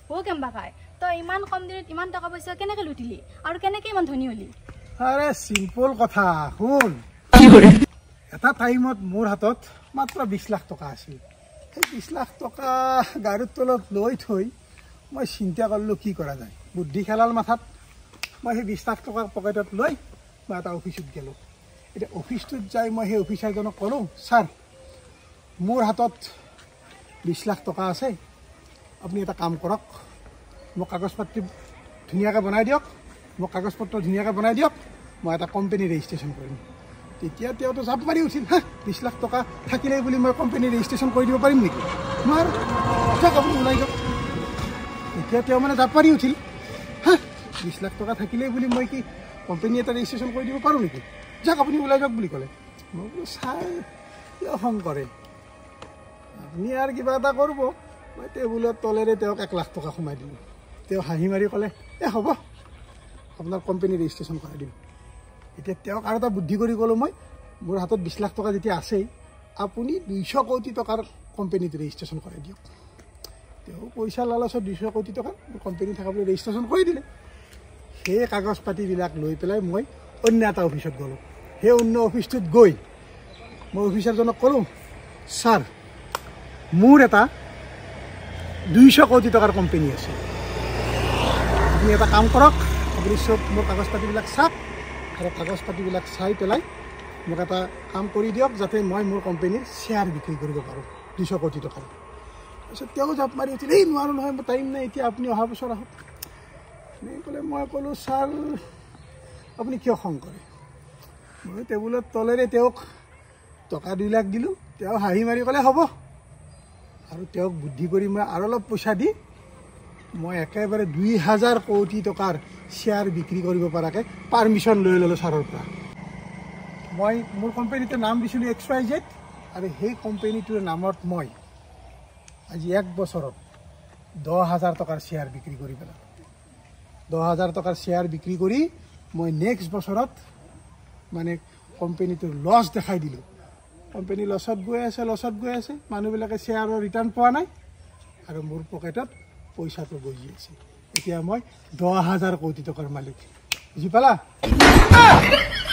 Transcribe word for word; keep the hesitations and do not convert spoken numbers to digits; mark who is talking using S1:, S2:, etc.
S1: ও কেম্বা খাই তই ইমান কম দিনত ইমান টকা পইচা কেনেকৈ লুটিলি আৰু কেনেকৈ ইমান ধনী হলি
S2: আৰে সিম্পল কথা শুন এটা টাইমত মোৰ হাতত মাত্ৰ বিশ লাখ টকা আছিল সেই বিশ লাখ টকা গাড়ীৰ তলত লৈ থৈ মই চিন্তা কৰিলোঁ কি কৰা যায় বুদ্ধি খেলাল মাথাত মই সেই বিশ লাখ টকা পকেটত লৈ মই এটা অফিচত গ'লোঁ এতিয়া অফিচটোত যাই মই সেই অফিচাৰজনক ক'লোঁ ছাৰ মোৰ হাতত বিশ লাখ টকা আছে আপুনি এটা কাম কৰক মোক কাগজ পাতি ধুনীয়াকৈ বনাই দিয়ক মোক কাগজ পত্ৰ ধুনীয়াকৈ বনাই দিয়ক মই এটা কোম্পানী ৰেজিষ্ট্ৰেশ্যন কৰিম তেতিয়া তেওঁতো জাপ মাৰি উঠিল হা বিশ লাখ টকা থাকিলে বুলি মই কোম্পানী ৰেজিষ্ট্ৰেশ্যন কৰি দিব পাৰিম নেকি নোৱাৰোঁ যাওক আপুনি ওলাই যাওক এতিয়া তেওঁ মানে জাপ মাৰি উঠিল হা বিশ লাখ টকা থাকিলে বুলি মই কি কোম্পানী এটা ৰেজিষ্ট্ৰেশ্যন কৰি দিব পাৰোঁ নেকি যাওক আপুনি ওলাই যাওক বুলি ক'লে মই বোলো চাই কিয় খং কৰে আপুনি আৰু কিবা এটা কৰিব মই টেবুলৰ তলেৰে তেওঁক এক লাখ টকা সোমাই দিলোঁ তেওঁ হাঁহি মাৰি ক'লে এই হ'ব আপোনাৰ কোম্পানী ৰেজিষ্ট্ৰেশ্যন কৰাই দিম এতিয়া তেওঁক আৰু এটা বুদ্ধি কৰি ক'লোঁ মই মোৰ হাতত বিশ লাখ টকা যেতিয়া আছেই আপুনি দুইশ কোটি টকাৰ কোম্পানীত ৰেজিষ্ট্ৰেশ্যন কৰাই দিয়ক তেওঁ পইচা লালচত দুইশ কোটি টকা কোম্পানী থকাবলৈ ৰেজিষ্ট্ৰেশ্যন কৰি দিলে সেই কাগজ পাতিবিলাক লৈ পেলাই মই অন্য এটা অফিচত গ'লোঁ সেই অন্য অফিচটোত গৈ মই অফিচাৰজনক ক'লোঁ ছাৰ মোৰ এটা দুইশ কোটি টকাৰ কোম্পানী আছে আপুনি এটা কাম কৰক আপুনি চব মোৰ কাগজ পাতিবিলাক চাওক আৰু কাগজ পাতিবিলাক চাই পেলাই মোক এটা কাম কৰি দিয়ক যাতে মই মোৰ কোম্পানীৰ শ্বেয়াৰ বিক্ৰী কৰিব পাৰোঁ দুইশ কোটি টকাৰ তাৰপিছত তেওঁ জাপ মাৰি উঠিল এই নোৱাৰোঁ নহয় মই টাইম নাই এতিয়া আপুনি অহা বছৰ আহক এনেকৈ ক'লে মই ক'লোঁ ছাৰ আপুনি কিয় খং কৰে মই টেবুলৰ তলেৰে তেওঁক টকা দুই লাখ দিলোঁ তেওঁ হাঁহি মাৰি ক'লে হ'ব আৰু তেওঁক বুদ্ধি কৰি মই আৰু অলপ পইচা দি মই একেবাৰে দুই হাজাৰ কোটি টকাৰ শ্বেয়াৰ বিক্ৰী কৰিব পৰাকৈ পাৰ্মিশ্যন লৈ ল'লোঁ ছাৰৰ পৰা মই মোৰ কোম্পানীটোৰ নাম দিছিলোঁ এক্স ৱাই জেড আৰু সেই কোম্পানীটোৰ নামত মই আজি এক বছৰত দহ হাজাৰ টকাৰ শ্বেয়াৰ বিক্ৰী কৰি পেলালোঁ দহ হাজাৰ টকাৰ শ্বেয়াৰ বিক্ৰী কৰি মই নেক্সট বছৰত মানে কোম্পানীটোৰ লছ দেখাই দিলোঁ কোম্পানী লছত গৈ আছে লছত গৈ আছে মানুহবিলাকে শ্বেয়াৰৰ ৰিটাৰ্ণ পোৱা নাই আৰু মোৰ পকেটত পইচাটো বজি আছে এতিয়া মই দহ হাজাৰ কোটি টকাৰ মালিক বুজি পালা